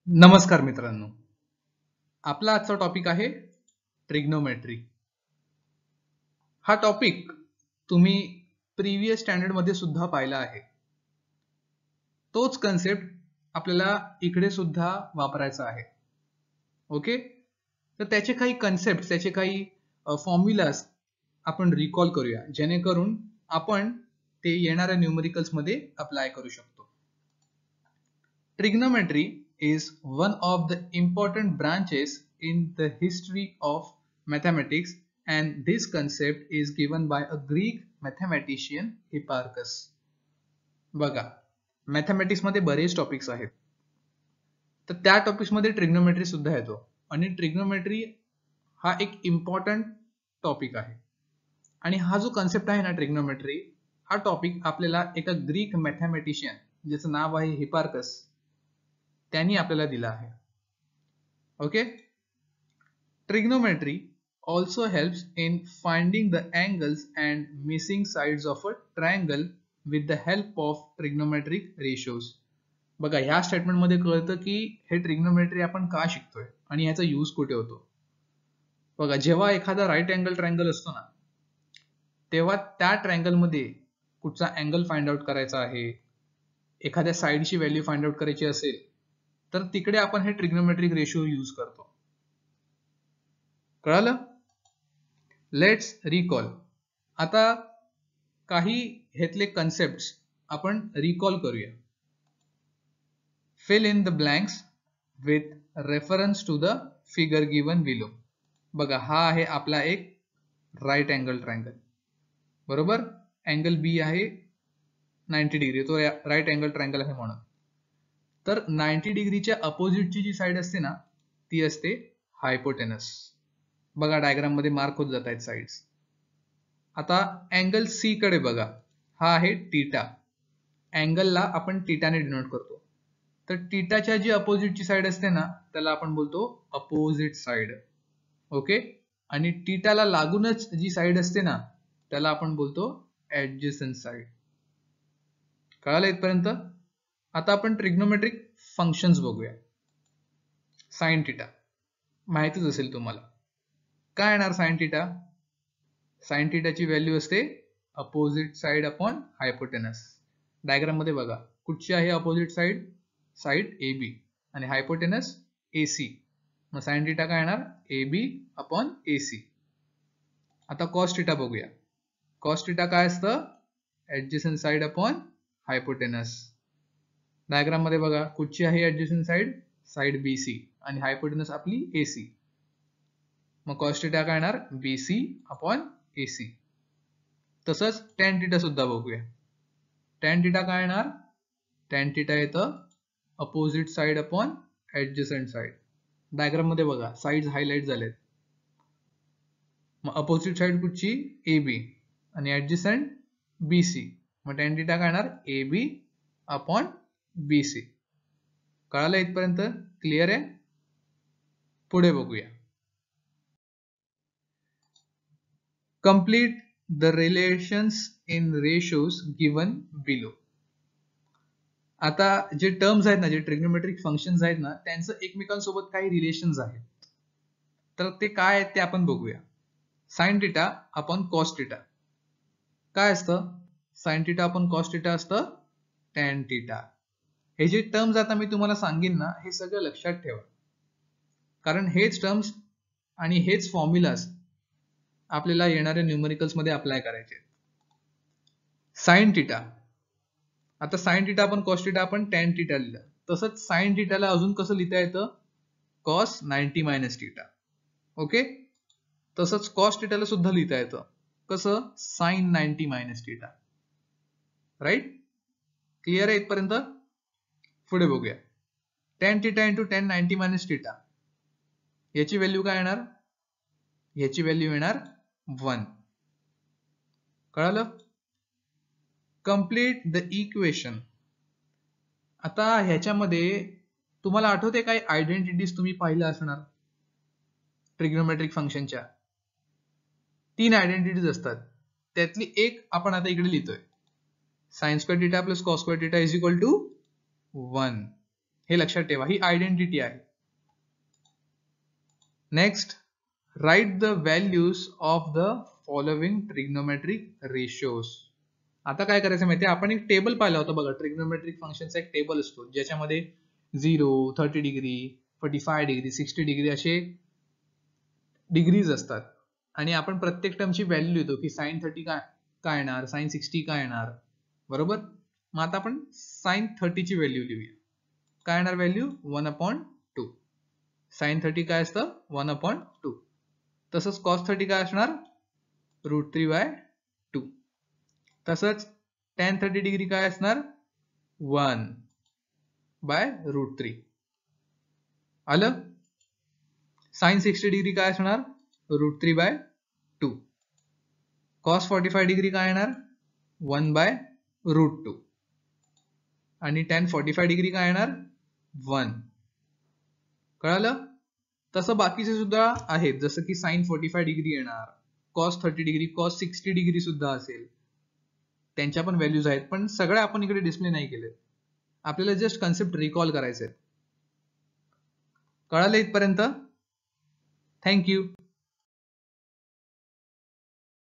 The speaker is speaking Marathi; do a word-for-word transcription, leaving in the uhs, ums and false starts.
नमस्कार मित्रांनो, आपला आजचा टॉपिक आहे ट्रिग्नोमेट्री. हा टॉपिक तुम्ही प्रीवियस स्टँडर्ड मध्ये सुद्धा पाहिला आहे. तोच कन्सेप्ट आपल्याला इकडे सुद्धा वापरायचा आहे. ओके, तर त्याचे काही कन्सेप्ट, त्याचे काही फॉर्म्युलाज आपण रिकॉल करूया, जेणेकरून आपण ते येणाऱ्या न्यूमेरिकल्स मध्ये अप्लाय करू शकतो. Trigonometry is one of the important branches in the history of mathematics, and this concept is given by a Greek mathematician Hipparchus. बघा, मॅथमॅटिक्स मध्ये बरेच टॉपिक्स आहेत, तर त्या टॉपिक्स मध्ये ट्रिग्नोमेट्री सुद्धा येतो. आणि ट्रिग्नोमेट्री हा एक इम्पॉर्टंट टॉपिक आहे. आणि हा जो कन्सेप्ट आहे ना ट्रिग्नोमेट्री, हा टॉपिक आपल्याला एका ग्रीक मॅथमॅटिशियन ज्याचं नाव आहे हिपार्कस त्यांनी आपल्याला दिला आहे. Okay, trigonometry also helps in finding the angles and missing sides of a triangle with the help of trigonometric ratios. बघा, ह्या स्टेटमेंट मध्ये कळतं की हे ट्रिग्नोमेट्री आपण का शिकतोय आणि याचा यूज कुठे होतो. बघा, जेव्हा एखादा राईट अँगल ट्रायंगल असतो ना, तेव्हा त्या ट्रायंगल मध्ये कुठचा अँगल फाइंड आउट करायचा आहे, एखाद्या साइडची व्हॅल्यू फाइंड आउट करायची असेल, तर तिकडे आपण हे ट्रिग्नोमेट्रिक रेशो यूज करतो. कळालं? Let's recall. आता काही ह्यातले कन्सेप्ट्स आपण रिकॉल करूया. Fill in the blanks with reference to the figure given below. बघा, हा आहे आपला एक राईट अँगल ट्रायंगल, बरोबर. अँगल बी आहे नाईन्टी डिग्री, तो राईट अँगल ट्रायंगल आहे म्हणून. तर नाईन्टी डिग्रीच्या अपोजिटची जी साइड असते ना, ती असते हायपोटेनस. बघा, डायग्राम मध्ये मार्क होत जात आहेत साइड्स. आता अँगल सी कडे बघा, हा आहे टीटा. अँगलला आपण टीटाने डिनोट करतो. तर टीटाच्या जी अपोजिटची साइड असते ना, त्याला आपण बोलतो अपोजिट साइड. ओके, आणि टीटाला लागूनच जी साइड असते ना, त्याला आपण बोलतो ऍडजसंट साइड. कळालं इथपर्यंत? आता आपण ट्रिग्नोमेट्रिक फंक्शन्स बघूया. साइन थिटा माहितीच असेल तुम्हाला. काय येणार साइन थिटा? साइन थिटाची व्हॅल्यू असते opposite side upon hypotenuse. Diagram मध्ये बघा, कुठची आहे opposite side? Side A B, आणि हायपोटेनस ए सी. मग साइन थिटा काय येणार? A B upon A C. आता कॉस थिटा बघूया. कॉस थिटा काय असतं? Adjacent side upon hypotenuse. Diagram मध्ये बघा, कुठची आहे adjacent side? Side B C, आणि हायपोटेनस आपली ए सी. मग कॉस थिटा काय येणार? B C upon A C. तसंच टॅन थिटा सुद्धा बघूया. टॅन थिटा काय येणार? टॅन थिटा येतं opposite side upon adjacent side. Diagram मध्ये बघा, साइड्स हायलाइट झालेत. मग अपोजिट साइड कुठची? ए बी, आणि ऍडजसंट बी सी. मग टॅन थिटा काय येणार? A B upon B C. कळालं इथपर्यंत? क्लिअर आहे? पुढे बघूया. Complete the relations in ratios given below. आता जे टर्म्स आहेत ना, जे ट्रिग्नोमेट्रिक फंक्शन्स आहेत ना, त्यांचं एकमेकांसोबत काही रिलेशन्स आहेत. तर ते काय आहेत ते आपण बघूया. Sine theta upon cos theta काय असतं? Sine theta upon cos theta असतं टॅन थिटा. हे जे टर्म्स आता मी तुम्हाला सांगेन ना, हे सगळं लक्षात ठेवा, कारण हेच टर्म्स आणि हेच फॉर्म्युलाज आपल्याला येणाऱ्या न्यूमेरिकल्स मध्ये अप्लाय करायचे. साइन थिटा, आता साइन थिटा आपण कॉस थिटा आपण टॅन थिटा लिहिलं, तसंच साइन थिटाला अजून कसं लिहिता येतं? Cos ninety minus theta. Okay, तसंच कॉस थिटाला सुद्धा लिहिता येतं कसं? Sine ninety minus theta. Right? Clear आहे इथपर्यंत? पुढे बघूया. Tan theta into tan ninety minus theta, याची व्हॅल्यू काय येणार? याची व्हॅल्यू येणार वन. कळालं? Complete the equation. आता ह्याच्यामध्ये तुम्हाला आठवते काय आयडेंटिटीज तुम्ही पाहिल्या असणार ट्रिग्नोमेट्रिक फंक्शनच्या? तीन आयडेंटिटीज असतात, त्यातली एक आपण आता इकडे लिहितोय. Sine square theta plus cos square theta is equal to one. हे लक्षात ठेवा, ही आयडेंटिटी आहे. Next, write the values of the following trigonometric ratios. आता काय करायचं माहिती आहे, आपण एक टेबल पाहिला होता बघा, ट्रिग्नोमेट्रिक फंक्शनचा एक टेबल असतो ज्याच्यामध्ये zero, thirty degree, forty five degree, sixty degree असे डिग्रीज असतात आणि आपण प्रत्येक टर्मची व्हॅल्यू लिहितो की साइन थर्टी काय काय येणार, साइन सिक्स्टी काय येणार, बरोबर. मग आता आपण साइन थर्टीची व्हॅल्यू लिहूया. काय येणार value, one upon two. Sine thirty काय असतं, वन अपॉन टू. तसंच कॉस थर्टी काय असणार, रूट थ्री बाय टू. तसंच टेन थर्टी डिग्री काय असणार, वन बाय रूट थ्री. आलं. साइन सिक्स्टी डिग्री काय असणार, root three by two. Cos forty five degree काय येणार, वन बाय रूट टू. आणि टेन फोर्टी फाय डिग्री काय येणार, वन. कळालं. तसं बाकीचे सुद्धा आहेत, जसं की साइन फोर्टी फाय डिग्री येणार, cos thirty degree, cos sixty degree सुद्धा असेल, त्यांच्या पण व्हॅल्यूज आहेत, पण सगळ्या आपण इकडे डिस्प्ले नाही केले. आपल्याला जस्ट कन्सेप्ट रिकॉल करायचे. कळालं इथपर्यंत. थँक्यू.